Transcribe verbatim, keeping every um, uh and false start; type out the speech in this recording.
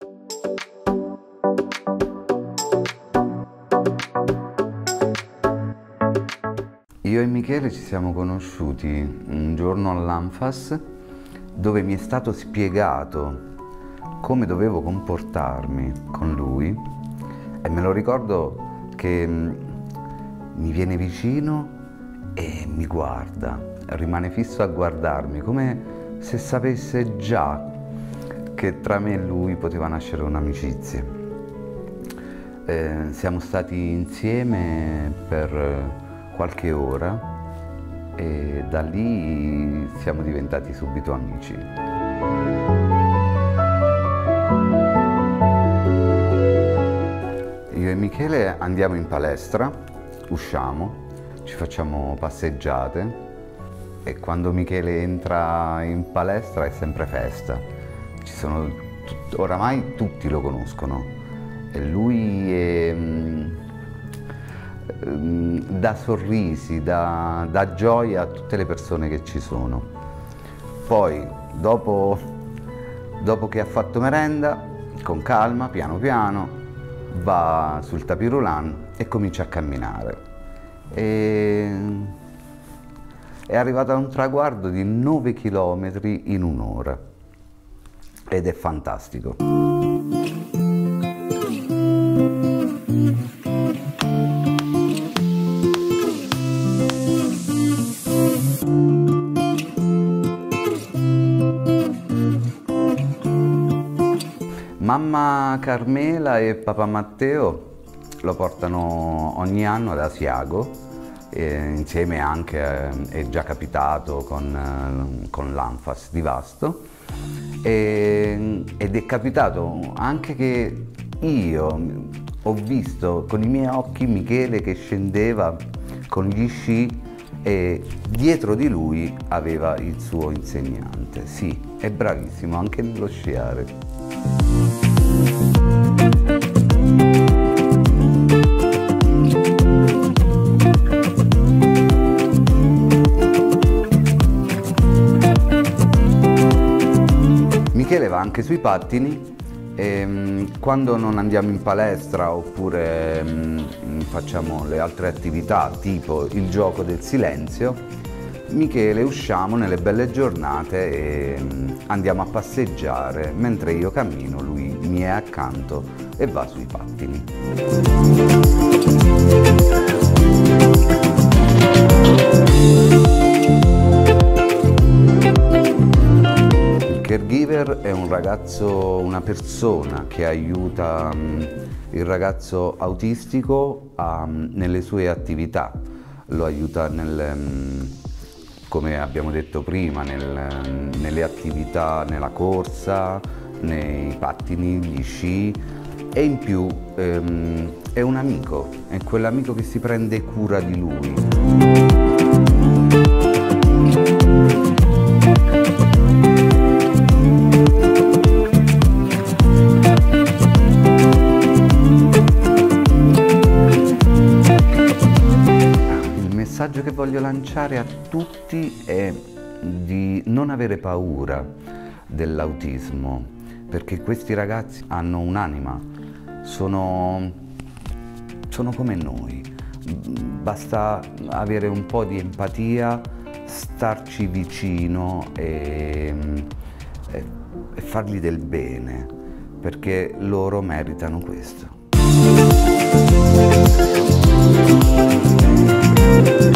Io e Michele ci siamo conosciuti un giorno all'Anfas, dove mi è stato spiegato come dovevo comportarmi con lui, e me lo ricordo che mi viene vicino e mi guarda, rimane fisso a guardarmi, come se sapesse già che tra me e lui poteva nascere un'amicizia. Eh, siamo stati insieme per qualche ora e da lì siamo diventati subito amici. Io e Michele andiamo in palestra, usciamo, ci facciamo passeggiate e quando Michele entra in palestra è sempre festa. Ci sono, oramai tutti lo conoscono e lui è, dà sorrisi, dà, dà gioia a tutte le persone che ci sono. Poi dopo, dopo che ha fatto merenda, con calma, piano piano, va sul tapis roulant e comincia a camminare. E è arrivato a un traguardo di nove chilometri in un'ora ed è fantastico. Mamma Carmela e papà Matteo lo portano ogni anno ad Asiago, e insieme anche, eh, è già capitato con, eh, con l'Anfas di Vasto, e, ed è capitato anche che io ho visto con i miei occhi Michele che scendeva con gli sci e dietro di lui aveva il suo insegnante. Sì, è bravissimo anche nello sciare. Michele va anche sui pattini e quando non andiamo in palestra oppure mh, facciamo le altre attività tipo il gioco del silenzio, Michele usciamo nelle belle giornate e mh, andiamo a passeggiare, mentre io cammino lui mi è accanto e va sui pattini. Il caregiver è un ragazzo, una persona che aiuta um, il ragazzo autistico um, nelle sue attività, lo aiuta nel, um, come abbiamo detto prima, nel, nelle attività, nella corsa, nei pattini, gli sci, e in più um, è un amico, è quell'amico che si prende cura di lui. Il messaggio che voglio lanciare a tutti è di non avere paura dell'autismo, perché questi ragazzi hanno un'anima, sono, sono come noi, basta avere un po' di empatia, starci vicino e, e, e fargli del bene, perché loro meritano questo.